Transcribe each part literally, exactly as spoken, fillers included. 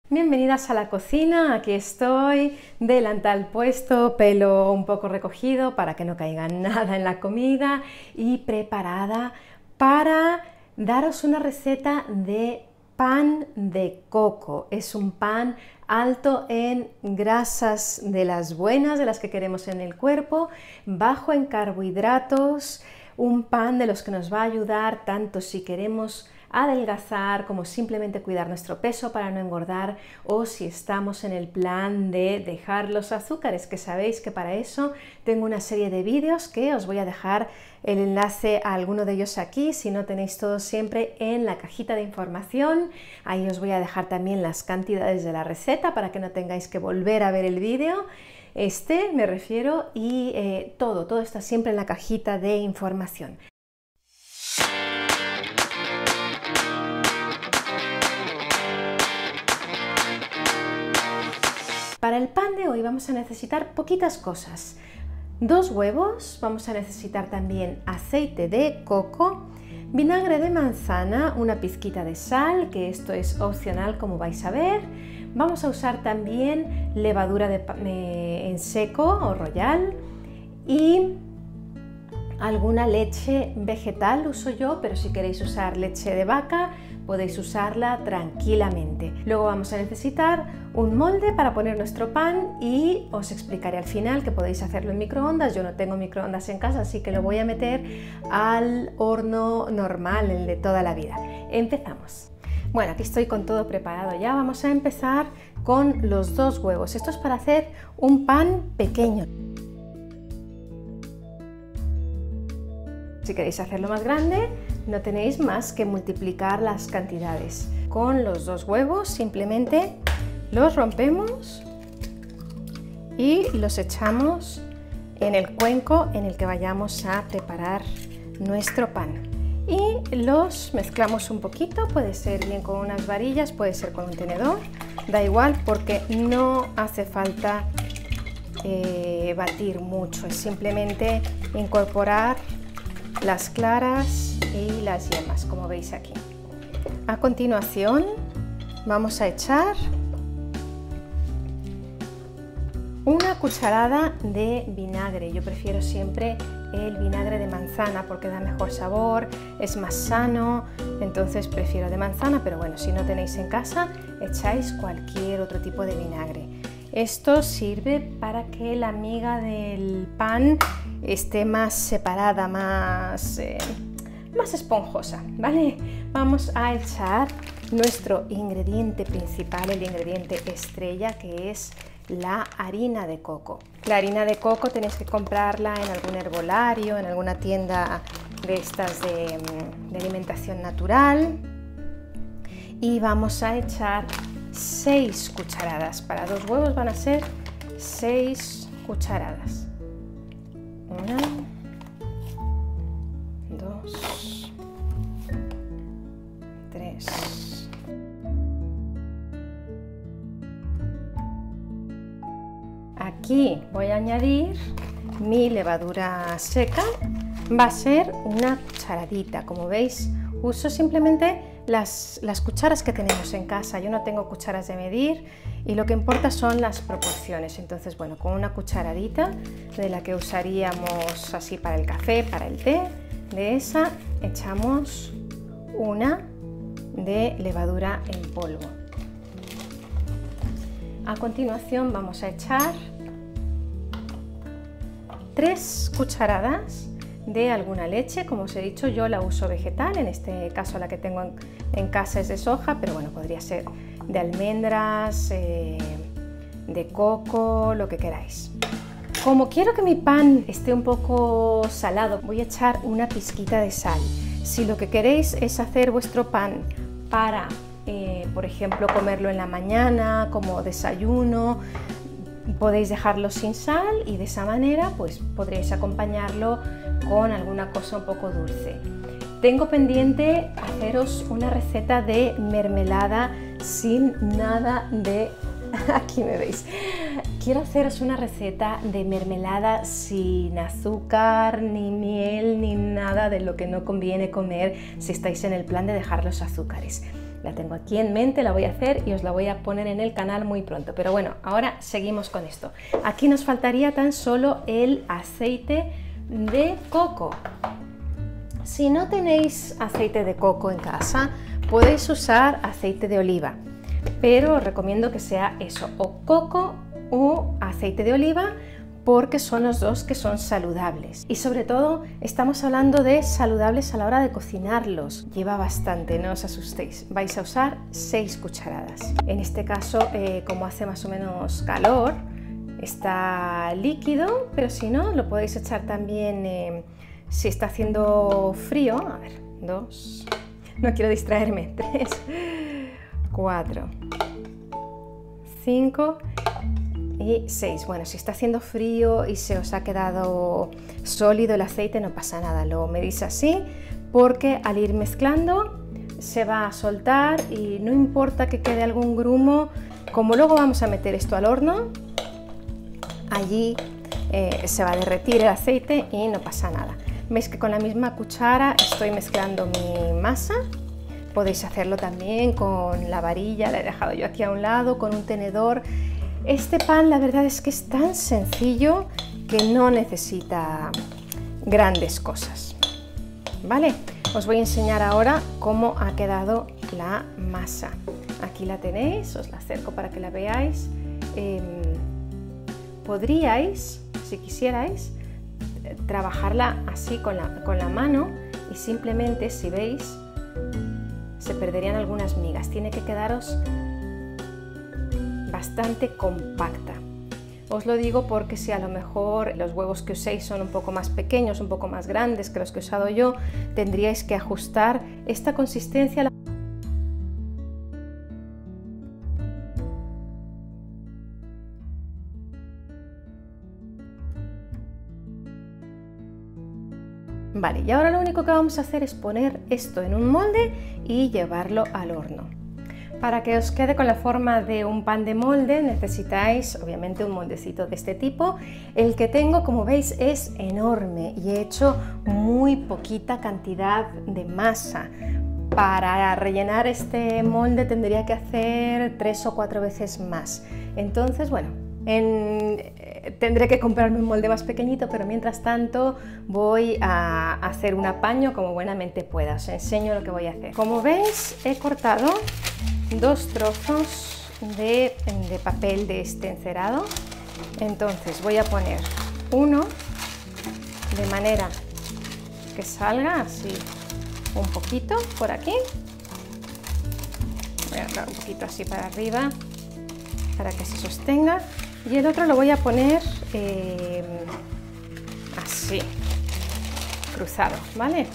Bienvenidas a la cocina, aquí estoy, delantal puesto, pelo un poco recogido para que no caiga nada en la comida y preparada para daros una receta de pan de coco. Es un pan alto en grasas de las buenas, de las que queremos en el cuerpo, bajo en carbohidratos, un pan de los que nos va a ayudar tanto si queremos adelgazar como simplemente cuidar nuestro peso para no engordar, o si estamos en el plan de dejar los azúcares, que sabéis que para eso tengo una serie de vídeos que os voy a dejar el enlace a alguno de ellos aquí, si no tenéis todo siempre en la cajita de información. Ahí os voy a dejar también las cantidades de la receta para que no tengáis que volver a ver el vídeo. Este me refiero y eh, todo, todo está siempre en la cajita de información. Para el pan de hoy vamos a necesitar poquitas cosas. Dos huevos, vamos a necesitar también aceite de coco, vinagre de manzana, una pizquita de sal, que esto es opcional como vais a ver. Vamos a usar también levadura de, eh, en seco o royal y alguna leche vegetal uso yo, pero si queréis usar leche de vaca podéis usarla tranquilamente. Luego vamos a necesitar un molde para poner nuestro pan y os explicaré al final que podéis hacerlo en microondas. Yo no tengo microondas en casa, así que lo voy a meter al horno normal, el de toda la vida. Empezamos. Bueno, aquí estoy con todo preparado ya. Vamos a empezar con los dos huevos. Esto es para hacer un pan pequeño. Si queréis hacerlo más grande, no tenéis más que multiplicar las cantidades. Con los dos huevos simplemente los rompemos y los echamos en el cuenco en el que vayamos a preparar nuestro pan. Y los mezclamos un poquito, puede ser bien con unas varillas, puede ser con un tenedor, da igual porque no hace falta eh, batir mucho, es simplemente incorporar las claras y las yemas, como veis aquí. A continuación vamos a echar una cucharada de vinagre. Yo prefiero siempre el vinagre de manzana porque da mejor sabor, es más sano, entonces prefiero de manzana, pero bueno, si no tenéis en casa, echáis cualquier otro tipo de vinagre. Esto sirve para que la miga del pan esté más separada, más, eh, más esponjosa, ¿vale? Vamos a echar nuestro ingrediente principal, el ingrediente estrella, que es la harina de coco. La harina de coco tenéis que comprarla en algún herbolario, en alguna tienda de estas de, de alimentación natural. Y vamos a echar seis cucharadas. Para dos huevos van a ser seis cucharadas. Una, dos, tres. Aquí voy a añadir mi levadura seca. Va a ser una cucharadita. Como veis, uso simplemente las, las cucharas que tenemos en casa. Yo no tengo cucharas de medir y lo que importa son las proporciones. Entonces, bueno, con una cucharadita de la que usaríamos así para el café, para el té, de esa echamos una de levadura en polvo. A continuación vamos a echar tres cucharadas de alguna leche. Como os he dicho, yo la uso vegetal, en este caso la que tengo en, en casa es de soja, pero bueno, podría ser de almendras, eh, de coco, lo que queráis. Como quiero que mi pan esté un poco salado, voy a echar una pizquita de sal. Si lo que queréis es hacer vuestro pan para, eh, por ejemplo, comerlo en la mañana como desayuno, podéis dejarlo sin sal y de esa manera pues podréis acompañarlo con alguna cosa un poco dulce. Tengo pendiente haceros una receta de mermelada sin nada de... Aquí me veis. Quiero haceros una receta de mermelada sin azúcar, ni miel, ni nada de lo que no conviene comer si estáis en el plan de dejar los azúcares. La tengo aquí en mente, la voy a hacer y os la voy a poner en el canal muy pronto. Pero bueno, ahora seguimos con esto. Aquí nos faltaría tan solo el aceite de coco. Si no tenéis aceite de coco en casa, podéis usar aceite de oliva, pero os recomiendo que sea eso, o coco o aceite de oliva, porque son los dos que son saludables. Y sobre todo estamos hablando de saludables a la hora de cocinarlos. Lleva bastante, no os asustéis. Vais a usar seis cucharadas. En este caso, eh, como hace más o menos calor, está líquido, pero si no, lo podéis echar también eh, si está haciendo frío. A ver, dos, no quiero distraerme, tres, cuatro, cinco y seis. Bueno, si está haciendo frío y se os ha quedado sólido el aceite, no pasa nada, lo medís así, porque al ir mezclando se va a soltar y no importa que quede algún grumo. Como luego vamos a meter esto al horno, allí eh, se va a derretir el aceite y no pasa nada. Veis que con la misma cuchara estoy mezclando mi masa. Podéis hacerlo también con la varilla, la he dejado yo aquí a un lado, con un tenedor. Este pan, la verdad es que es tan sencillo que no necesita grandes cosas, ¿vale? Os voy a enseñar ahora cómo ha quedado la masa. Aquí la tenéis, os la acerco para que la veáis. Eh, podríais, si quisierais, trabajarla así con la, con la mano y simplemente, si veis, se perderían algunas migas. Tiene que quedaros bastante compacta. Os lo digo porque si a lo mejor los huevos que uséis son un poco más pequeños, un poco más grandes que los que he usado yo, tendríais que ajustar esta consistencia. Vale, y ahora lo único que vamos a hacer es poner esto en un molde y llevarlo al horno. Para que os quede con la forma de un pan de molde necesitáis obviamente un moldecito de este tipo. El que tengo, como veis, es enorme y he hecho muy poquita cantidad de masa. Para rellenar este molde tendría que hacer tres o cuatro veces más. Entonces, bueno, en, eh, tendré que comprarme un molde más pequeñito, pero mientras tanto voy a hacer un apaño como buenamente pueda. Os enseño lo que voy a hacer. Como veis, he cortado dos trozos de, de papel de este encerado. Entonces voy a poner uno de manera que salga así un poquito por aquí. Voy a dar un poquito así para arriba para que se sostenga, y el otro lo voy a poner eh, así cruzado, ¿vale?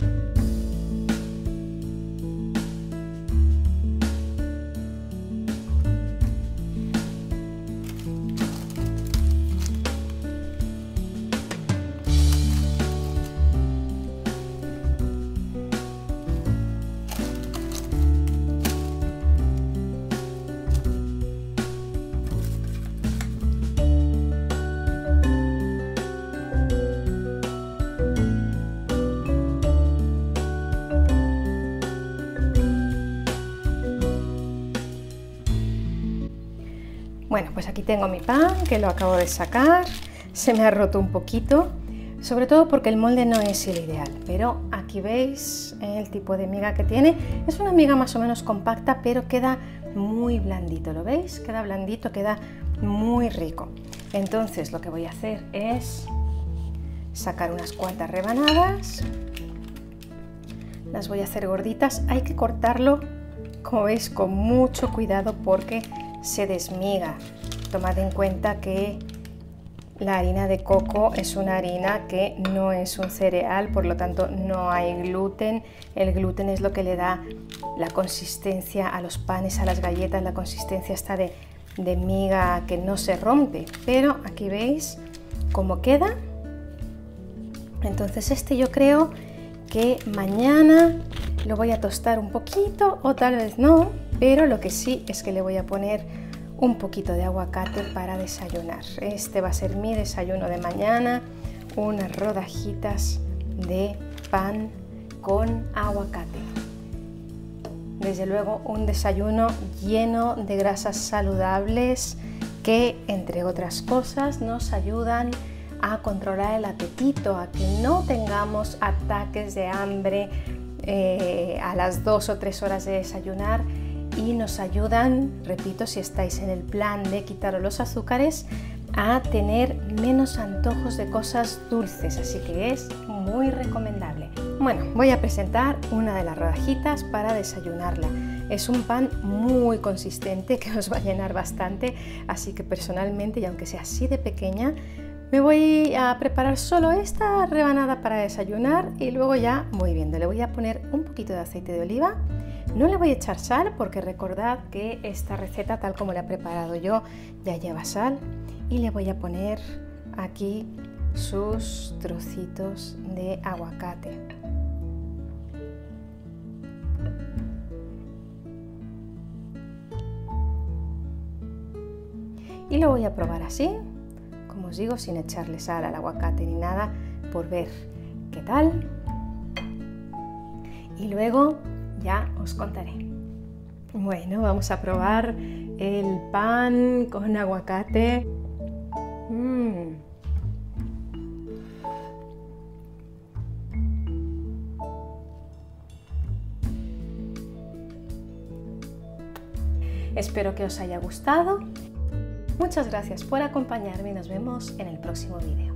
Bueno, pues aquí tengo mi pan, que lo acabo de sacar. Se me ha roto un poquito, sobre todo porque el molde no es el ideal, pero aquí veis el tipo de miga que tiene. Es una miga más o menos compacta, pero queda muy blandito, ¿lo veis? Queda blandito, queda muy rico. Entonces lo que voy a hacer es sacar unas cuantas rebanadas. Las voy a hacer gorditas. Hay que cortarlo, como veis, con mucho cuidado porque se desmiga. Tomad en cuenta que la harina de coco es una harina que no es un cereal, por lo tanto no hay gluten. El gluten es lo que le da la consistencia a los panes, a las galletas, la consistencia está de, de miga que no se rompe. Pero aquí veis cómo queda. Entonces este yo creo que mañana lo voy a tostar un poquito o tal vez no, pero lo que sí es que le voy a poner un poquito de aguacate para desayunar. Este va a ser mi desayuno de mañana, unas rodajitas de pan con aguacate. desde luego un desayuno lleno de grasas saludables que, entre otras cosas, nos ayudan a controlar el apetito, a que no tengamos ataques de hambre eh, a las dos o tres horas de desayunar, y nos ayudan, repito, si estáis en el plan de quitar los azúcares, a tener menos antojos de cosas dulces, así que es muy recomendable. Bueno, voy a presentar una de las rodajitas para desayunarla. Es un pan muy consistente que os va a llenar bastante, así que personalmente, y aunque sea así de pequeña, me voy a preparar solo esta rebanada para desayunar y luego ya voy viendo. Le voy a poner un poquito de aceite de oliva. No le voy a echar sal porque recordad que esta receta, tal como la he preparado yo, ya lleva sal. Y le voy a poner aquí sus trocitos de aguacate. Y lo voy a probar así, como os digo, sin echarle sal al aguacate ni nada, por ver qué tal. Y luego ya os contaré. Bueno, vamos a probar el pan con aguacate. Mm. Espero que os haya gustado. Muchas gracias por acompañarme y nos vemos en el próximo vídeo.